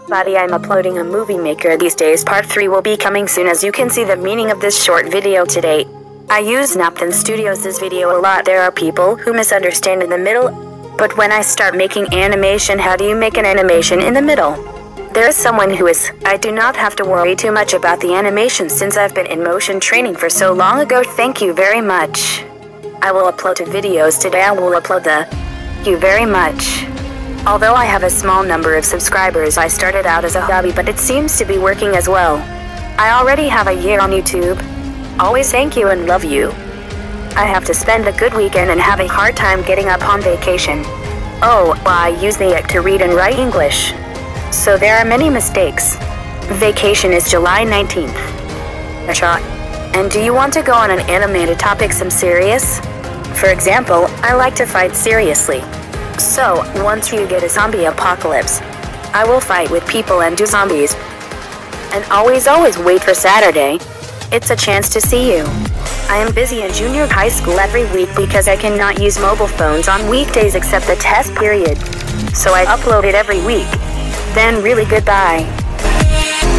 Buddy, I'm uploading a Movie Maker these days. Part 3 will be coming soon. As you can see the meaning of this short video today. I use Napkin Studios' this video a lot. There are people who misunderstand in the middle. But when I start making animation, how do you make an animation in the middle? There is someone who is. I do not have to worry too much about the animation since I've been in motion training for so long ago. Thank you very much. I will upload 2 videos today. I will upload the. Thank you very much. Although I have a small number of subscribers, I started out as a hobby, but it seems to be working as well. I already have a year on YouTube. Always thank you and love you. I have to spend a good weekend and have a hard time getting up on vacation. Oh, I use the app to read and write English. So there are many mistakes. Vacation is July 19th. And do you want to go on an animated topic, some serious? For example, I like to fight seriously. So, once you get a zombie apocalypse, I will fight with people and do zombies. And always wait for Saturday. It's a chance to see you. I am busy in junior high school every week because I cannot use mobile phones on weekdays except the test period. So I upload it every week. Then really goodbye.